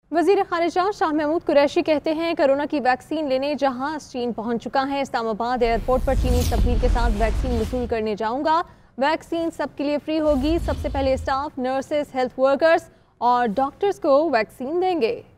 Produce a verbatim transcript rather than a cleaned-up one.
वज़ीर ख़ारिजा शाह महमूद कुरैशी कहते हैं कोरोना की वैक्सीन लेने जहाज चीन पहुंच चुका है। इस्लामाबाद एयरपोर्ट पर चीनी सफ़ीर के साथ वैक्सीन वसूल करने जाऊंगा। वैक्सीन सबके लिए फ्री होगी। सबसे पहले स्टाफ, नर्सेस, हेल्थ वर्कर्स और डॉक्टर्स को वैक्सीन देंगे।